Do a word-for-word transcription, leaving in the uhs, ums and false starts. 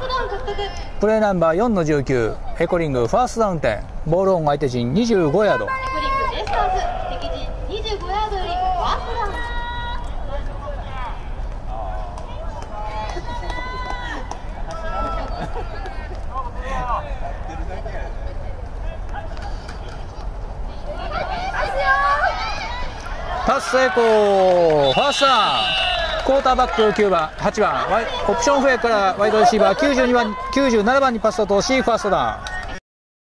プレーナンバーよんのじゅうきゅうエコリングファーストダウン点、ボールオン相手陣にじゅうごヤード。 エコリングベイスターズ敵陣にじゅうごヤードよりファーストダウン。 パス成功、ファーストダウン。クォーターバックきゅうばん、はちばんオプションフェイからワイドレシーバーきゅうじゅうにばん、きゅうじゅうななばんにパスを通しファーストダウン。